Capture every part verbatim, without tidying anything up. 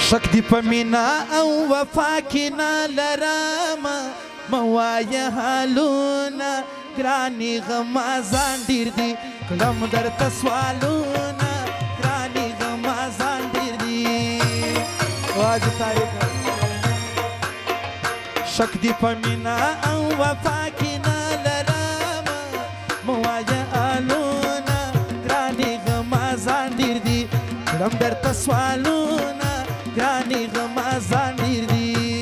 شک دی پمینا او وفا کی نا لرما موایا حالونا گرانی غمازان دیر دی کلم در تسوالونا گرانی غمازان دیر دی واج تاریخ شک دی پمینا او وفا کی نا لرما موایا حالونا گرانی غمازان دیر دی کلم در تسوالونا گرانی غمازان دیر دی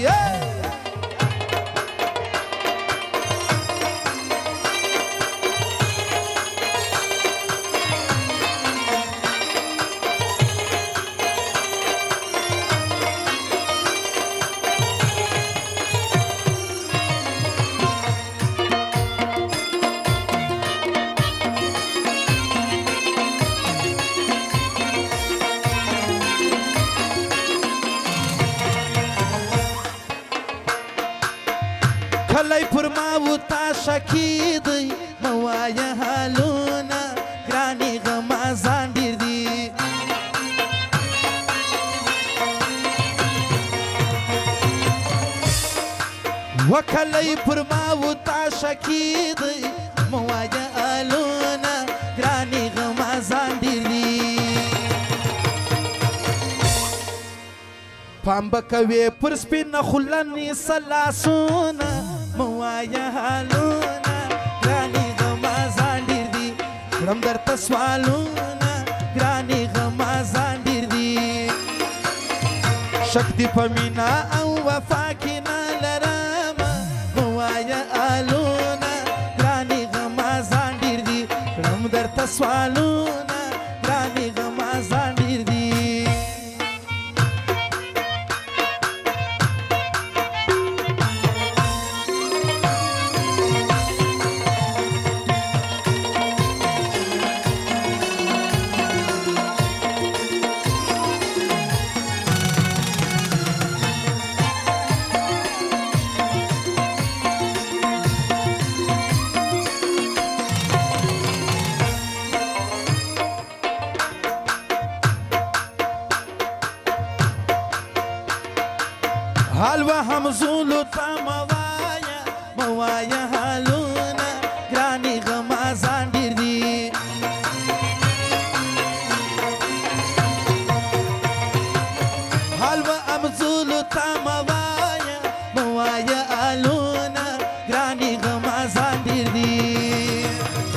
کلی پر ما و تا شکیدی موایا حالونا گرانی غمازان دیر دی و کلی پر ما و تا شکیدی موایا حالونا گرانی غمازان دیر دی پام بکوی پر سپین خلنی سلاسونا موایا حالونا گرانی غمازان دیر دی کلم در تسوالونا گرانی غمازان دیر دی شک دی پمینا او وفا کی نا لرما موایا حالونا گرانی غمازان دیر دی کلم در تسوالونا گرانی غمازان دیر دی حال و همزولو تا موایا موایا حالونا گرانی غمازان دیر دی حال و همزولو تا موایا موایا حالونا گرانی غمازان دیر دی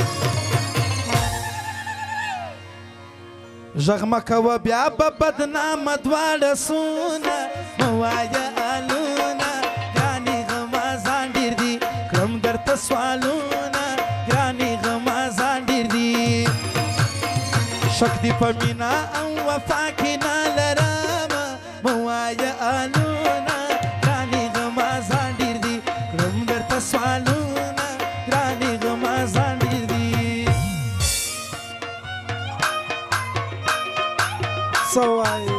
ژغ مکوه بیا به بدنامه دواړه سونه موایا حالونا گرانی غمازان دیر دی کلم در تسوالونا گرانی غمازان دیر دی شک دی پمینا او وفا کی نا لرما موایا حالونا گرانی غمازان دیر دی کلم در تسوالونا گرانی غمازان دیر دی سوای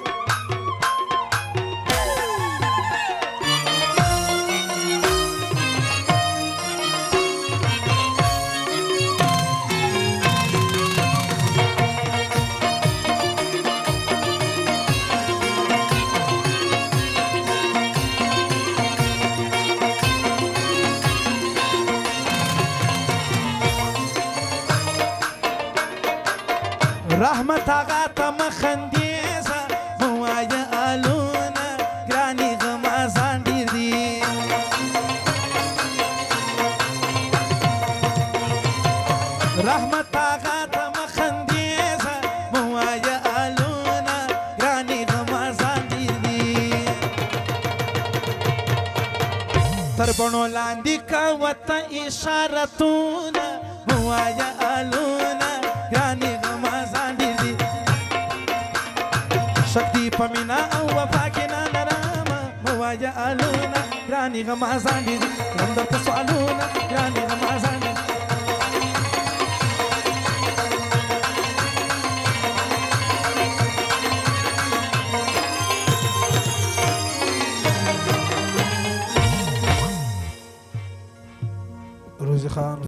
رحمت آغا تا مخندیزا موایا حالونا گرانی غمازان دیر دی رحمت آغا تا مخندیزا موایا حالونا گرانی غمازان دیر دی تر بنو لاندی کا وطا اشارتونا موایا حالونا گرانی غمازان دیر دی شک دی پمینا او وفا کی نا لرما موایا حالونا گرانی غمازان دیر دی کلم در تسوالونا گرانی غمازان دیر دی